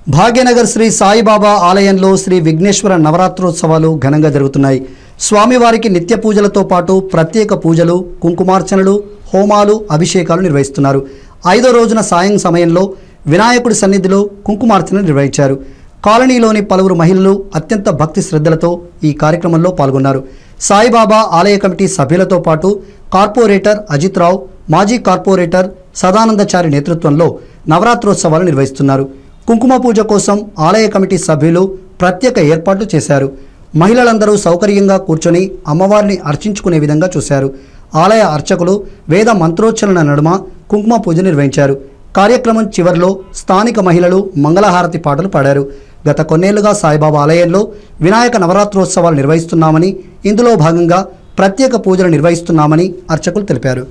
భాగ్యనగర్ శ్రీ సాయిబాబా ఆలయంలో శ్రీ విఘ్నేశ్వర నవరాత్రోత్సవాలు ఘనంగా జరుగుతున్నాయి. స్వామివారికి నిత్య పూజలతో పాటు ప్రత్యేక పూజలు, కుంకుమార్చనలు, హోమాలు, అభిషేకాలు నిర్వహిస్తున్నారు. 5వ రోజున సాయం సమయంలో వినాయకుడి సన్నిధిలో కుంకుమార్చన నిర్వహించారు. కాలనీలోని పలువురు మహిళలు అత్యంత భక్తి శ్రద్ధలతో ఈ కార్యక్రమంలో పాల్గొన్నారు. సాయిబాబా ఆలయ కమిటీ సభ్యులతో పాటు కార్పొరేటర్ అజిత్ రావు, మాజీ కార్పొరేటర్ సదానందచారి నేతృత్వంలో నవరాత్రోత్సవాలు నిర్వహిస్తున్నారు. కుంకుమ పూజ కోసం ఆలయ కమిటీ సభ్యులు ప్రత్యేక ఏర్పాట్లు చేశారు. మహిళలందరూ సౌకర్యంగా కూర్చొని అమ్మవారిని అర్చించుకునే విధంగా చూశారు. ఆలయ అర్చకులు వేద మంత్రోచ్చరణ నడుమ కుంకుమ పూజ నిర్వహించారు. కార్యక్రమం చివరిలో స్థానిక మహిళలు మంగళహారతి పాటలు పాడారు. గత కొన్నేళ్లుగా సాయిబాబా ఆలయంలో వినాయక నవరాత్రోత్సవాలు నిర్వహిస్తున్నామని, ఇందులో భాగంగా ప్రత్యేక పూజలు నిర్వహిస్తున్నామని అర్చకులు తెలిపారు.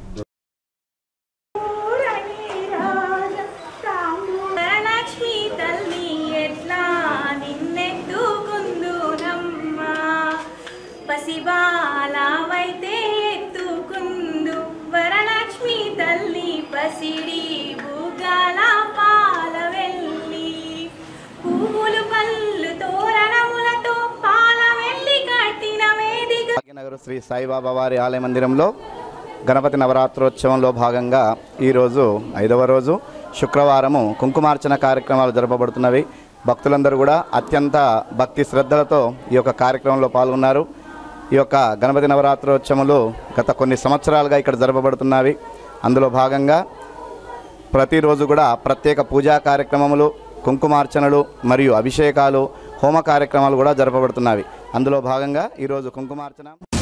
పసిబాలవైతే ఎత్తుకుందు వరలక్ష్మి తల్లి పసిడి బుగ్గల పాల వెళ్ళి పువ్వులు పళ్ళు తోరణములతో పాల వెళ్ళి కట్టిన వేదిక. భాగ్యనగర్ శ్రీ సాయిబాబా వారి ఆలయ మందిరంలో గణపతి నవరాత్రోత్సవంలో భాగంగా ఈరోజు 5వ రోజు శుక్రవారము కుంకుమార్చన కార్యక్రమాలు జరపబడుతున్నవి. భక్తులందరూ కూడా అత్యంత భక్తి శ్రద్ధలతో ఈ యొక్క కార్యక్రమంలో పాల్గొన్నారు. ఈ యొక్క గణపతి నవరాత్రోత్సవములు గత కొన్ని సంవత్సరాలుగా ఇక్కడ జరపబడుతున్నవి. అందులో భాగంగా ప్రతిరోజు కూడా ప్రత్యేక పూజా కార్యక్రమములు, కుంకుమార్చనలు మరియు అభిషేకాలు, హోమ కార్యక్రమాలు కూడా జరపబడుతున్నవి. అందులో భాగంగా ఈరోజు కుంకుమార్చన